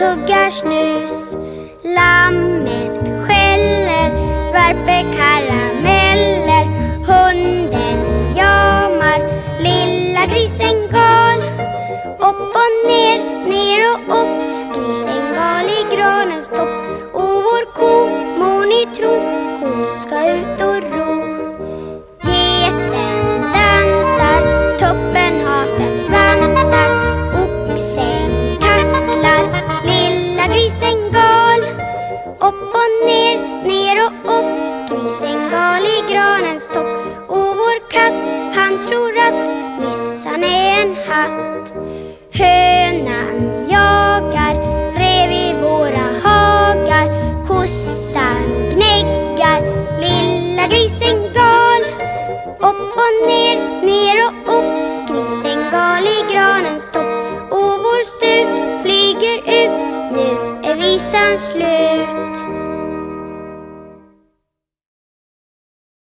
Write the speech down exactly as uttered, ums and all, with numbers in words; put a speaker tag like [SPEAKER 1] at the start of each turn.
[SPEAKER 1] tuggar snus. Lammet skäller, värper karameller. Hunden jamar, lilla grisen gal. Upp och ner, ner och upp, grisen gal i granens topp. Och vår ko, må ni tro, hon ska ut och ro. Geten dansar, toppen har fem svansar. Oxen kacklar, lilla grisen gal. Upp och ner, ner och upp, grisen gal i granens topp. Och vår katt, han tror att myssan är en hatt. Hönan jagar, rev i våra hagar. Kossan gnäggar, lilla grisen gal. Upp och ner, ner och upp, grisen gal i granens topp. Och vår stut flyger ut, nu är visan slut.